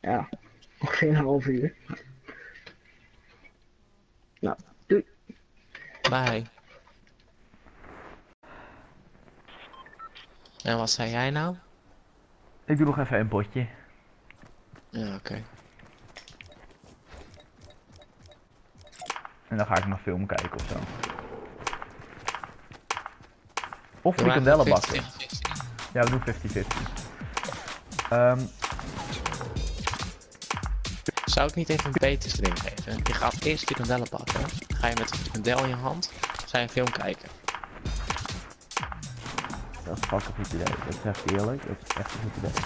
Ja, ongeveer een half uur. Nou, doei. Bye. En wat zei jij nou? Ik doe nog even een potje. Ja, oké. En dan ga ik nog film kijken of zo. Of Doe maar frikandellen even bakken. 50-50. Ja, we doen 50-50. Zou ik niet even een beter ding geven? Je gaat eerst frikandellen pakken. Dan ga je met een frikandel in je hand. Ga je een film kijken. Dat is vast een goed idee. Dat zeg ik eerlijk. Dat is echt een goed idee.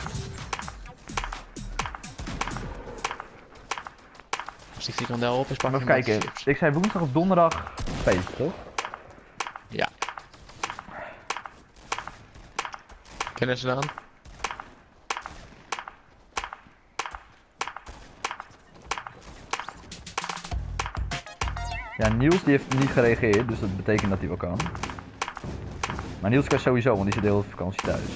Als die frikandel op is, pak je Even kijken. chips. Ik zei woensdag of donderdag feest, toch? Ja. Kennen ze dan? Ja, Niels die heeft niet gereageerd, dus dat betekent dat hij wel kan. Maar Niels kan sowieso, want die zit de hele vakantie thuis.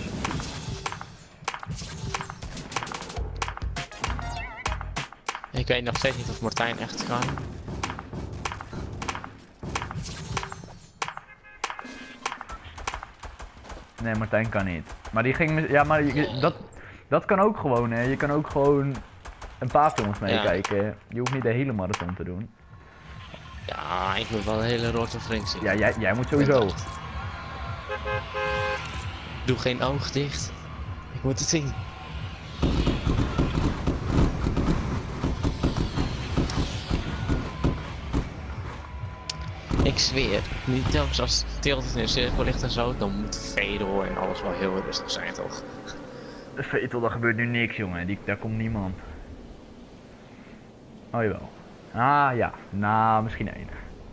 Ik weet nog steeds niet of Martijn echt kan. Nee, Martijn kan niet. Maar die ging... Ja, maar dat kan ook gewoon, hè. Je kan ook gewoon een paar films meekijken. Je hoeft niet de hele marathon te doen. Ja, ik moet wel een hele Lord of the Rings zien. Ja, jij moet sowieso. Doe geen oog dicht. Ik moet het zien. Ik zweer, niet telkens als Tilted in een cirkel ligt en zo, dan moet Fedor en alles wel heel rustig zijn, toch? Vetel, daar gebeurt nu niks, jongen. Daar komt niemand. Oh, jawel. Ah, ja. Nou, misschien één.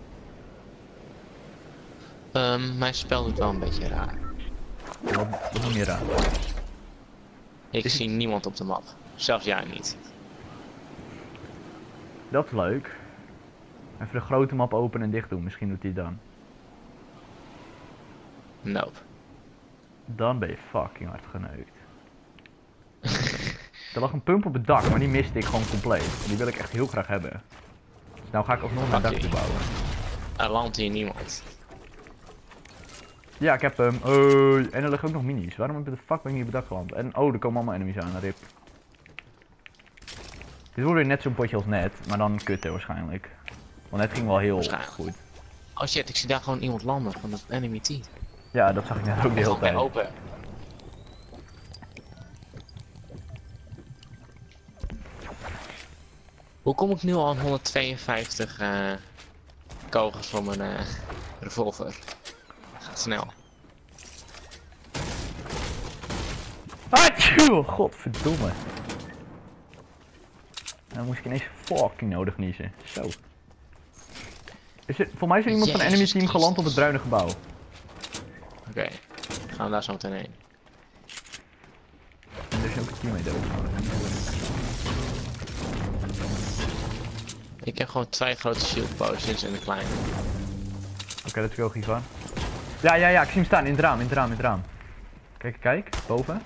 Mijn spel doet wel een beetje raar. Wat noem je raar? Ik zie niemand op de map. Zelfs jij niet. Dat is leuk. Even de grote map open en dicht doen. Misschien doet hij het dan. Nope. Dan ben je fucking hard geneukt. Er lag een pump op het dak, maar die miste ik gewoon compleet. Die wil ik echt heel graag hebben. Dus nou ga ik alsnog mijn dak Oké. bouwen. Er landt hier niemand. Ja, ik heb hem. En er liggen ook nog minis. Waarom de fuck ben ik niet op het dak geland? En oh, er komen allemaal enemies aan, rip. Dit wordt weer net zo'n potje als net, maar dan kutte waarschijnlijk. Want net ging wel heel goed. Oh shit, ik zie daar gewoon iemand landen van het enemy team. Ja, dat zag ik net ook de hele Gewoon weer tijd. open. Hoe kom ik nu al aan 152 kogels van mijn revolver? Gaat snel. Atjoe, godverdomme. Nou moest ik ineens fucking nodig niezen. Zo. Voor mij is er iemand van enemy team geland op het bruine gebouw. Oké, gaan we daar zo meteen heen. En er is ook een teammate over. Ik heb gewoon 2 grote shield potions en een kleine. Oké, dat is wel Ivan. Ja, ik zie hem staan in het raam. Kijk, boven.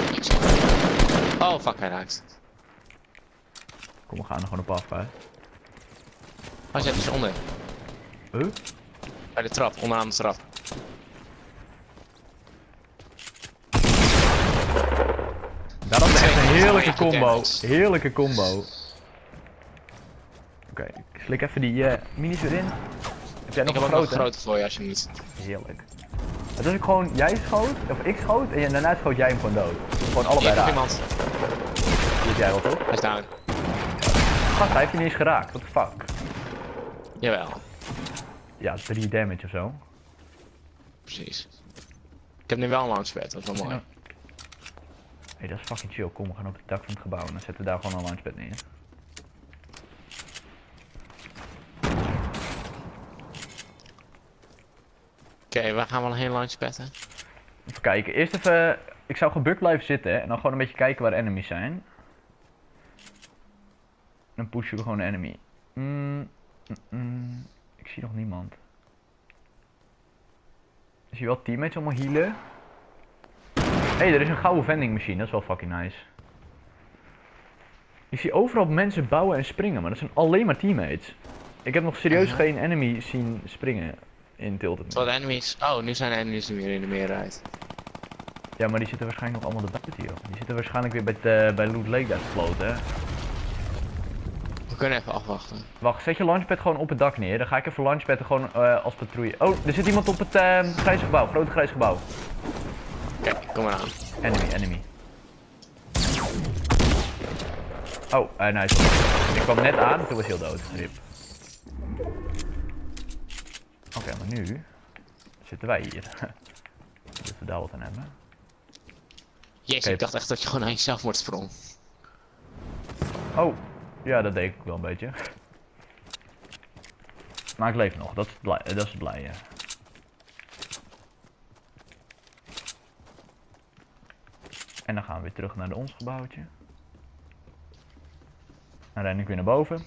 Oh fuck, hij raakt. Kom, we gaan er gewoon op af, hè. Oh, zet is onder. Huh? Bij de trap, onderaan de trap. Dat was echt een heerlijke Twee combo. damage. Heerlijke combo. Oké, ik slik even die minis erin. Heb jij nog Ik heb een ook nog grote? een grote voor je als je hem niet. Heerlijk. Het is ook gewoon, jij schoot, of ik schoot, en daarna schoot jij hem gewoon dood. Gewoon allebei Hier raak. iemand. Die heb jij wel, toch? Hij is down. Gast, hij heeft je niet eens geraakt. What the fuck? Jawel, Ja, 3 damage of zo. precies. Ik heb nu wel een launchpad, dat is wel mooi. Ja. Hey, dat is fucking chill. Kom, we gaan op het dak van het gebouw en dan zetten we daar gewoon een launchpad neer. Oké, waar gaan we heen launchpadden? Even kijken. Eerst even... Ik zou gebukt blijven zitten en dan gewoon een beetje kijken waar de enemies zijn. Dan pushen we gewoon de enemy. Ik zie nog niemand. Ik zie wel teammates allemaal healen. Hé, er is een gouden vending machine. Dat is wel fucking nice. Ik zie overal mensen bouwen en springen, maar dat zijn alleen maar teammates. Ik heb nog serieus geen enemy zien springen in Tilted. Wat enemies? Oh, nu zijn de enemies er weer in de meerderheid. Ja, maar die zitten waarschijnlijk nog allemaal erbuiten, joh. Die zitten waarschijnlijk weer bij Loot Lake daar gefloten, hè. We kunnen even afwachten. Wacht, zet je launchpad gewoon op het dak neer. Dan ga ik even launchpadden gewoon als patrouille. Oh, er zit iemand op het grijze gebouw, grote grijze gebouw. Oké, kom maar aan. Enemy. Oh, nice. Ik kwam net aan, toen was hij al dood. Rip. Oké, maar nu zitten wij hier. Dat we daar wat aan hebben. Jezus, Oké. ik dacht echt dat je gewoon aan jezelf wordt sprong. Oh, ja, dat deed ik wel een beetje. Maar ik leef nog, dat is het blije. En dan gaan we weer terug naar ons gebouwtje. Dan ren ik weer naar boven.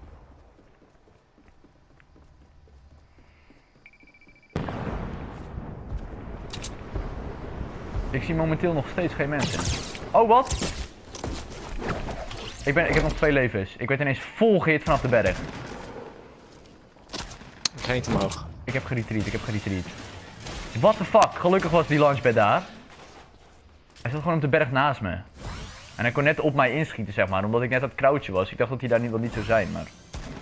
Ik zie momenteel nog steeds geen mensen. Oh, wat? Ik heb nog 2 levens. Ik werd ineens vol gehit vanaf de berg. Ik ga niet omhoog. Ik heb geretreat. What the fuck? Gelukkig was die launchpad daar. Hij zat gewoon op de berg naast me. En hij kon net op mij inschieten, zeg maar, omdat ik net aan het crouchen was. Ik dacht dat hij daar niet zou zijn, maar...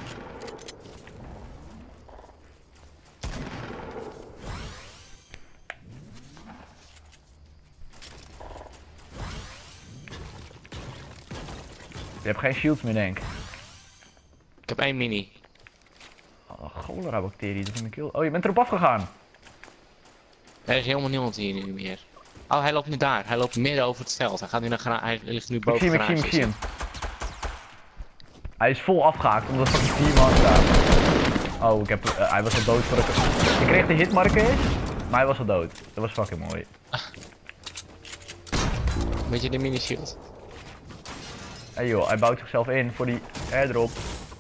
Je hebt geen shields meer, denk ik. Ik heb 1 mini. Oh, cholera bacterie, dat is in mijn keel. Oh, je bent erop afgegaan. Er is helemaal niemand hier nu meer. Oh, hij loopt nu daar. Hij loopt midden over het veld. Hij gaat nu naar hij ligt nu boven Ik zie hem. Hij is vol afgehaakt omdat er fucking 4 man staan. Oh, hij was al dood voor de... Ik kreeg de hitmarker, maar hij was al dood. Dat was fucking mooi. Weet je de mini shield? Hey joh, hij bouwt zichzelf in voor die airdrop.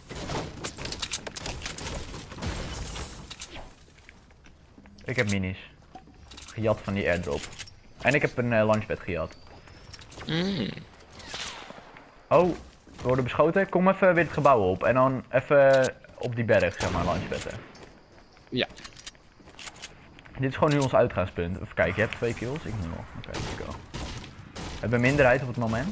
Ik heb minis. Gejat van die airdrop. En ik heb een launchpad gejat. Oh, we worden beschoten. Kom even weer het gebouw op. En dan even op die berg, zeg maar, launchpadden. Ja. Dit is gewoon nu ons uitgangspunt. Even kijken, je hebt 2 kills, ik 0. Oké, let's go. We hebben een minderheid op het moment.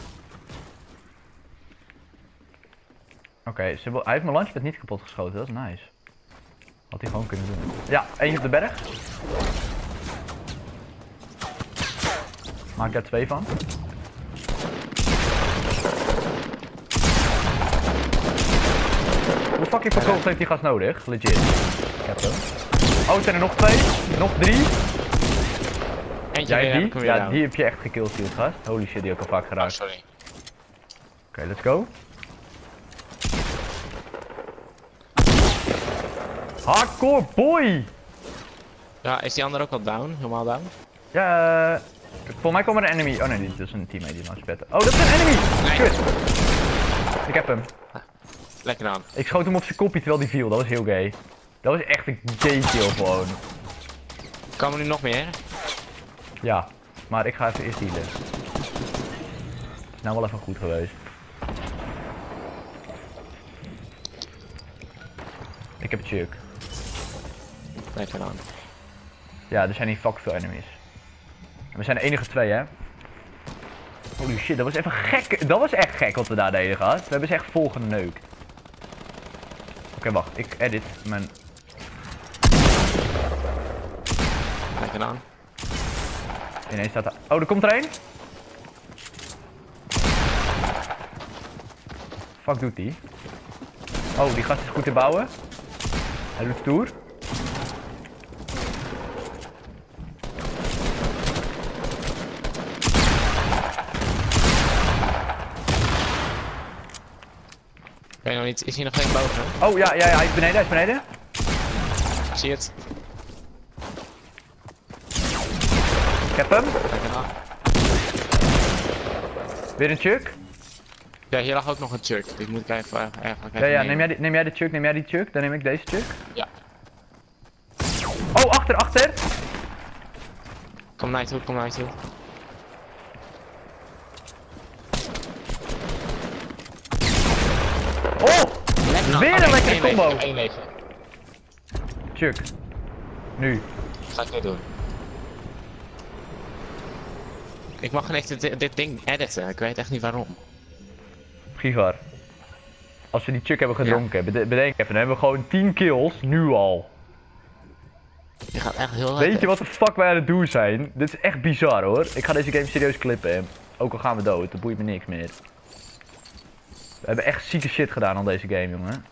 Oké, hij heeft mijn launchpad niet kapot geschoten, dat is nice. Had hij gewoon kunnen doen. Ja, eentje op de berg. Maak daar 2 van. Hoe fucking veel kogels heeft die gast nodig? Legit. Ik heb hem. Oh, er zijn er nog 2. Nog 3. Eentje Jij weer, die? Ja, die heb je echt gekillt, die gast. Holy shit, die heb ik al vaak Oh, geraakt. sorry. Oké, let's go. Hardcore boy! Ja, is die ander ook al down? Helemaal down? Ja, volgens mij kwam er een enemy. Oh nee, dit is een teammate die launchpad. Oh, dat is een enemy! Nee. Kut! Ik heb hem. Lekker aan. Ik schoot hem op zijn kopje terwijl die viel. Dat was heel gay. Dat was echt een gay kill gewoon. Komen er nu nog meer? Ja, maar ik ga even eerst healen. Is nou wel even goed geweest. Ik heb Chuck. Lekker aan. Ja, er zijn hier fuck veel enemies. En we zijn de enige 2, hè? Holy shit, dat was even gek. Dat was echt gek wat we daar deden, gehad. We hebben ze echt vol geneukt. Oké, wacht. Ik edit mijn... Lekker aan. Ineens staat er... Oh, er komt er één. Fuck doet die? Oh, die gast is goed te bouwen. Hij doet stoer. Ik weet nog niet, is hier nog geen boven? Oh, ja, hij is beneden, Ik zie het. Ik heb hem. Lekker aan. Weer een Chuck. Ja, hier lag ook nog een Chuck. Die moet ik even Ja, neem jij de Chuck, dan neem ik deze Chuck. Ja. Oh, achter! Kom naar je toe. Oh! Lekker. Weer een lekkere combo. Eén leven. Chuck. Nu. Ga ik nu doen. Ik mag niet dit ding editen, ik weet echt niet waarom. Givar. Als we die Chuck hebben gedronken, bedenk even, dan hebben we gewoon 10 kills, nu al. Je gaat echt heel lekker. Weet je wat de fuck wij aan het doen zijn? Dit is echt bizar hoor. Ik ga deze game serieus clippen. Ook al gaan we dood, dat boeit me niks meer. We hebben echt zieke shit gedaan aan deze game, jongen.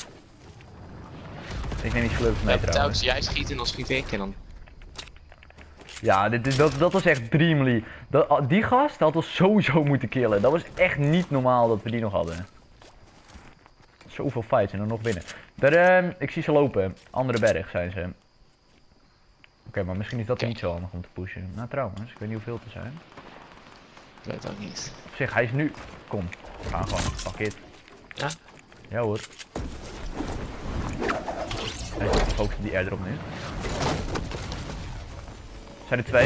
Ik neem niet gelukkig mee trouwens. Telkens jij schiet en dan schiet ik en dan... Ja, dat was echt dreamly. Die gast had ons sowieso moeten killen. Dat was echt niet normaal dat we die nog hadden. Zoveel fights en dan nog winnen. Ik zie ze lopen. Andere berg zijn ze. Oké, maar misschien is dat niet zo handig om te pushen. Nou trouwens, ik weet niet hoeveel te zijn. Ik weet ook niet. Op zich, hij is nu... Kom, we gaan gewoon. Fuck it. Ja? Ja hoor. Hij is gefocust op die airdrop nu. Zijn er 2?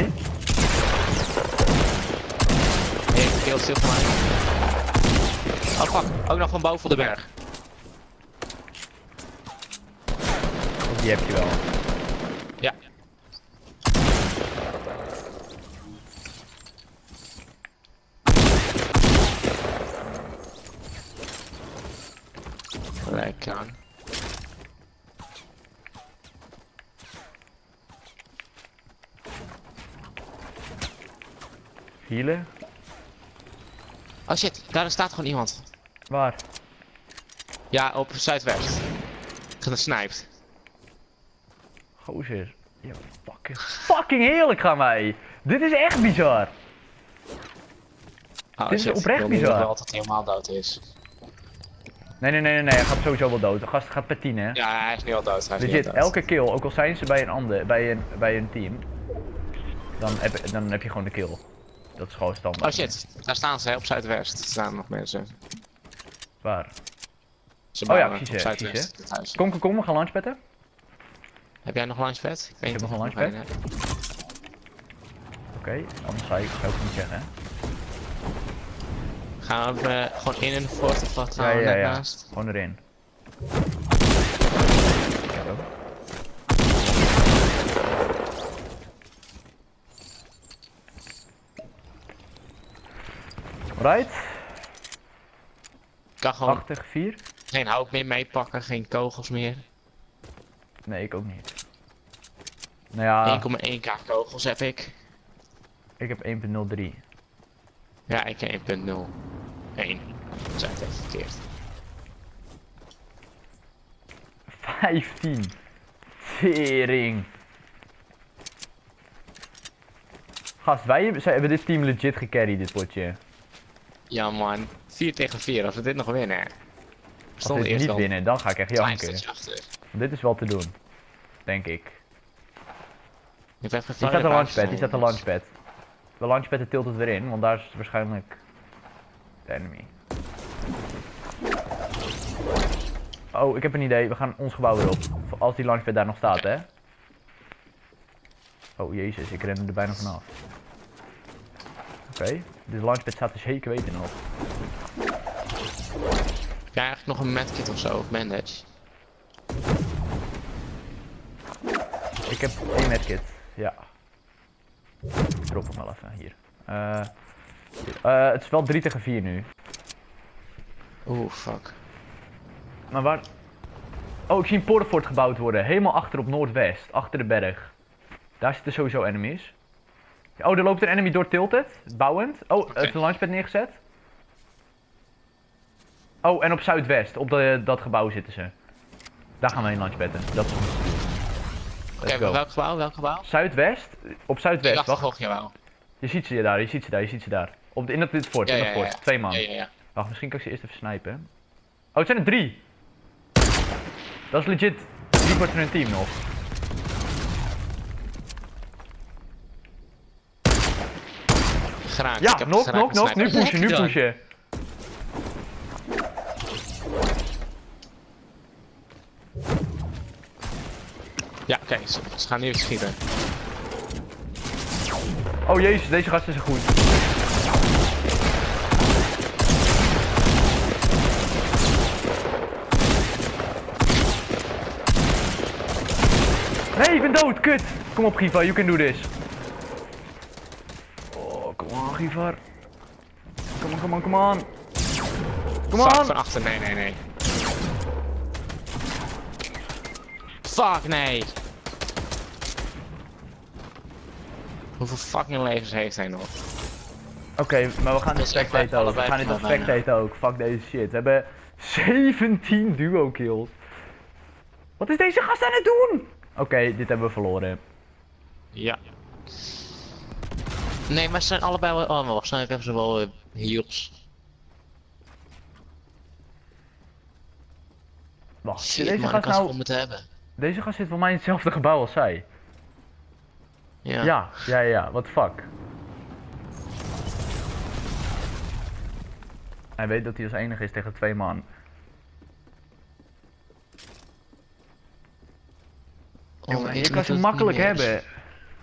Nee, ik heel stil van mij. Oh fuck, ook nog van boven de berg. Die heb je wel. Ja. Lekker aan. Healen? Oh shit, daar staat gewoon iemand. Waar? Ja, op zuidwest. Gesniped. Gozer. Ja, fucking heerlijk gaan wij. Dit is echt bizar. Oh, Dit is shit. oprecht Ik wil bizar. wel dat hij helemaal dood is. Nee, hij gaat sowieso wel dood. De gast gaat per 10 hè. Ja, hij is nu al dood. Hij is nu al Legit, dood. elke kill, ook al zijn ze bij een ander, bij een team, dan heb je gewoon de kill. Dat is gewoon standaard. Oh shit, daar staan ze hè, op zuidwest. Er staan nog mensen. Waar? Ze Oh ja, bouwen precies, op hè, zuidwest. Het huis. Kom, we gaan launchpadden. Heb jij nog launchpad? Ik weet heb niet nog of een ik nog launchpad. een heb. Oké, anders zou ik ook niet zeggen hè. Gaan we gewoon in een fort of wat gaan we net naast? Gewoon erin. Zo. Right. Ik kan gewoon 84. geen hout meer meepakken, geen kogels meer. Nee, ik ook niet. Nou ja, 1,1k kogels heb ik. ik heb 1.03. Ja, ik heb 1.01. Dat zei het even verkeerd. 15. Tering. Gast, wij hebben dit team legit gecarried, dit potje. Ja man, 4 tegen 4, als we dit nog winnen. Als Stond we dit eerst niet wel winnen, dan ga ik echt een klein janken. stukje achter. Dit is wel te doen. Denk ik. Ik heb even Hier staat een launchpad, hier staat een launchpad. De launchpad tilt het weer in, want daar is waarschijnlijk de enemy. Oh, ik heb een idee. We gaan ons gebouw erop. Als die launchpad daar nog staat, hè. Oh jezus, ik ren er bijna vanaf. Oké, de launchpad staat er zeker weten nog. Heb jij eigenlijk nog een medkit of zo, of bandage? Ik heb 1 medkit, ja. Ik drop hem wel even, hier. Het is wel 3 tegen 4 nu. Oeh, fuck. Maar waar... Oh, ik zie een portfort gebouwd worden. Helemaal achter op noordwest. Achter de berg. Daar zitten sowieso enemies. Oh, er loopt een enemy door tilted. Bouwend. Oh, het is een launchpad neergezet. Oh, en op zuidwest. Op dat gebouw zitten ze. Daar gaan we heen launchpadden. Dat is goed. Oké, welk gebouw? Welk gebouw? Zuidwest. Op zuidwest. Ik Wacht. dacht je wel. Je ziet ze daar, je ziet ze daar, je ziet ze daar. In dit fort, in dat fort. 2 man. Ja. Wacht, misschien kan ik ze eerst even snipen. Oh, het zijn er 3. Dat is legit 3 kwart van hun team nog. Geraakt. Ja, ik heb nog, geraakt met nu sniper. pushen, nu pushen. Ja, oké, ze gaan nu even schieten. Oh jezus, deze gast is er goed. Nee, ik ben dood, kut! Kom op, Givar, you can do this. Oh, come on, Givar. Come on, come on, come on. Come Fuck, on! van achter, nee. Fuck, nee. Hoeveel fucking levens heeft hij nog? Oké, maar we gaan dit Dus echt spectaten ook. We allebei gaan dit op bijna. spectaten ook. Fuck deze shit. We hebben 17 duo kills. Wat is deze gast aan het doen? Oké, dit hebben we verloren. Ja. Nee, maar ze zijn allebei wel... Oh, maar waarschijnlijk hebben ze wel heals. Wacht, Shit, deze man, ik gast had ze wel nou... moeten hebben. Deze gast zit voor mij in hetzelfde gebouw als zij. Ja. Ja, what the fuck. Hij weet dat hij als enige is tegen 2 man. Oh, Jongen, je internet kan ze doet het makkelijk niet meer. hebben.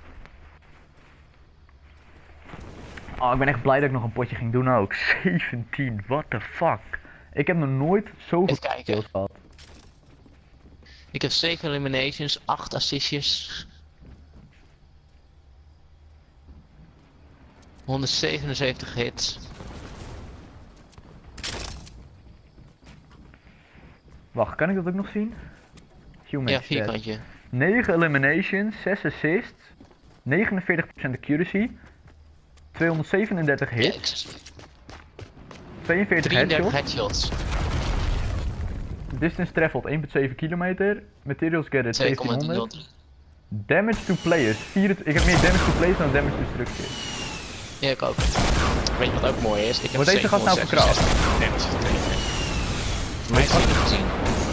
Oh, ik ben echt blij dat ik nog een potje ging doen ook. 17, what the fuck. Ik heb nog nooit zoveel Even kijken. kills gehad. Ik heb 7 eliminations, 8 assistjes. 177 hits. Wacht, kan ik dat ook nog zien? Human Ja, stats. vierkantje. 9 eliminations, 6 assists, 49% accuracy, 237 hits, Hits. 42 33 headshots, headshots. distance traveled 1,7 kilometer, materials gathered 1700, 2,3. damage to players, ik heb meer damage to players dan damage to structures. Ja, ik ook. Weet je wat ook mooi is? Ik heb Wordt deze gast nou 766 damage gekregen. Voor mij is het niet gezien.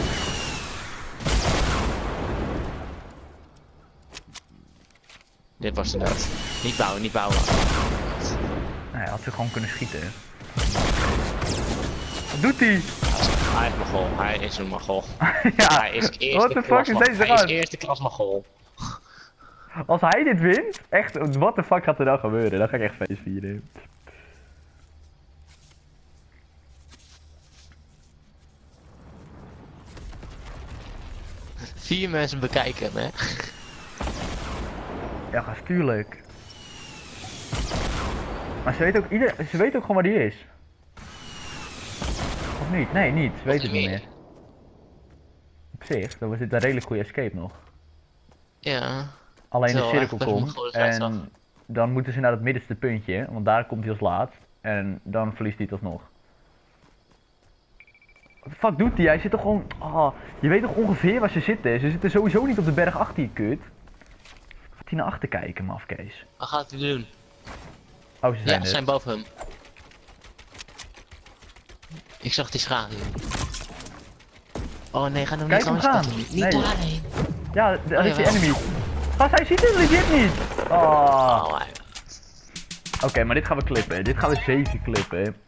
Dit was de dood. Niet bouwen, niet bouwen. Nou ja, had ze gewoon kunnen schieten. Wat doet hij? Hij is Mogol, hij is een Mogol. Ja, Hij is eerste what the fuck klas is Mogol. deze Hij is gast? eerste klas Mogol. Als hij dit wint, echt, what the fuck gaat er dan gebeuren? Dan ga ik echt feest vieren. Vier mensen bekijken hem, hè? Ja, gast, tuurlijk. Maar ze weet ook, ze weet ook gewoon waar die is. Of niet? Nee, niet. Ze weet het niet meer. Op zich, dan was dit een redelijk goede escape nog. Ja. Alleen de Terwijl cirkel echt best komt wel goed uitzag. en dan moeten ze naar het middenste puntje, want daar komt hij als laatst. En dan verliest hij het alsnog. Wat de fuck doet hij? Hij zit toch gewoon... Oh, je weet toch ongeveer waar ze zitten? Ze zitten sowieso niet op de berg achter je kut. Gaat hij naar achter kijken, mafkees? Wat gaat hij doen? Oh, ze zijn Ja, er. ze zijn boven hem. Ik zag die schaduw. Oh nee, ga nou Kijk niet hem langs gaan. Niet Nee. daarheen. Ja, daar is die jawel. enemy. Gast, hij ziet het legit niet! Oh. Oh, Oké, maar dit gaan we clippen. Dit gaan we zeker clippen.